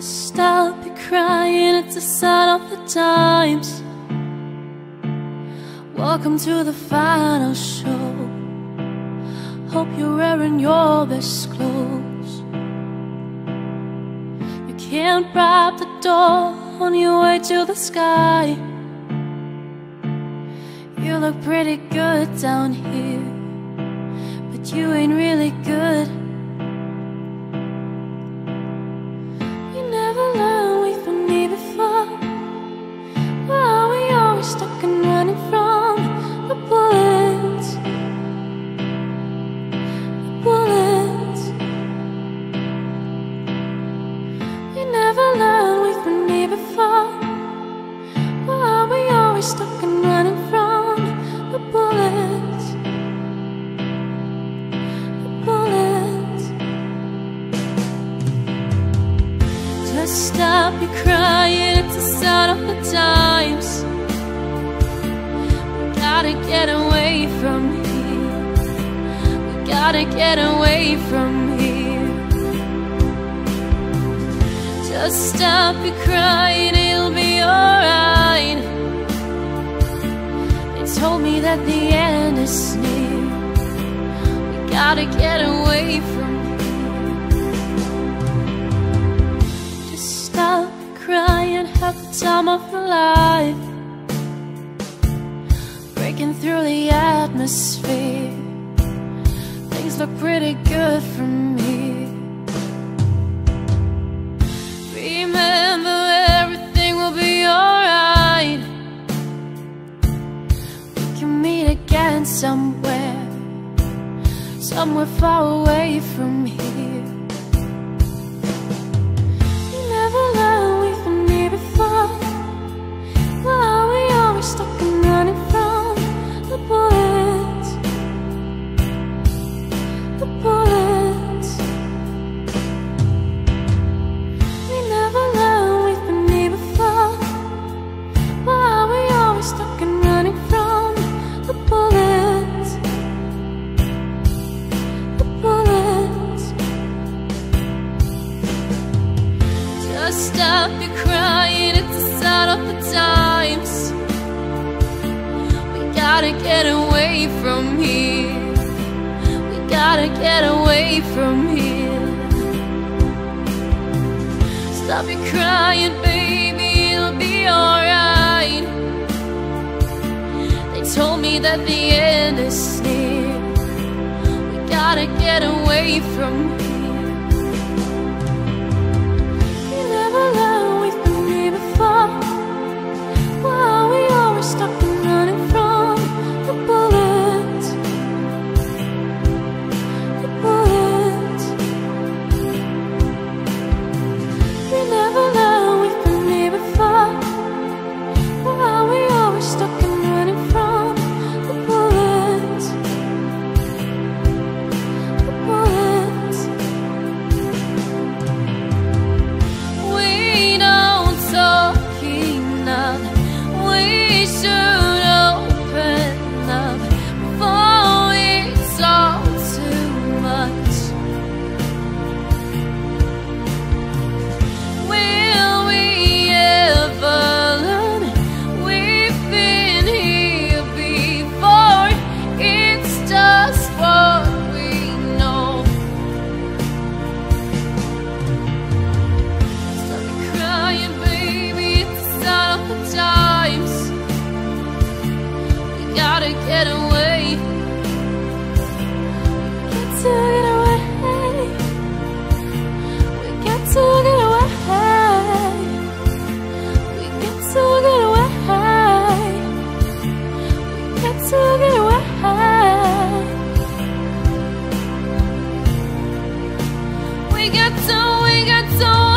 Just stop your crying, it's a sign of the times. Welcome to the final show. Hope you're wearing your best clothes. You can't bribe the door on your way to the sky. You look pretty good down here, but you ain't really good. You never learned we've been here before. Why are we always stuck and running from the bullets? The bullets. You never learned we've been here before. Why are we always stuck and running from the bullets? The bullets. Just stop your crying, it's a sign of the times. We gotta get away from here. We gotta get away from here. Just stop your crying, it'll be alright. They told me that the end is near. We gotta get away from here. Just stop crying, have the time of your life. Breaking through the atmosphere. Things look pretty good from here. Remember, everything will be alright. We can meet again somewhere, somewhere far away from here. You never learned we've been here before. Why are we always stuck and running from the bullets? The bullets. We never learned we've been here before. Why are we always stuck and running from the bullets? The bullets. Just stop your crying, it's a sign of the times. We gotta get away from here. We gotta get away from here. Stop your crying, baby, it'll be alright. They told me that the end is near. We gotta get away from here. You never learned we've been here before. Why are we always stuck and running from the bullets? The bullets. We never learned we've been here before. Why are we always stuck and running from the bullets? The bullets. We don't talk enough. We should open up before we talk too much. Will we ever learn? We've been here before. It's just what we know. Stop your crying, baby, it's a sign of the times. We gotta get away. We got to get away. We got to get away. We got to get away. We got to get away. We got to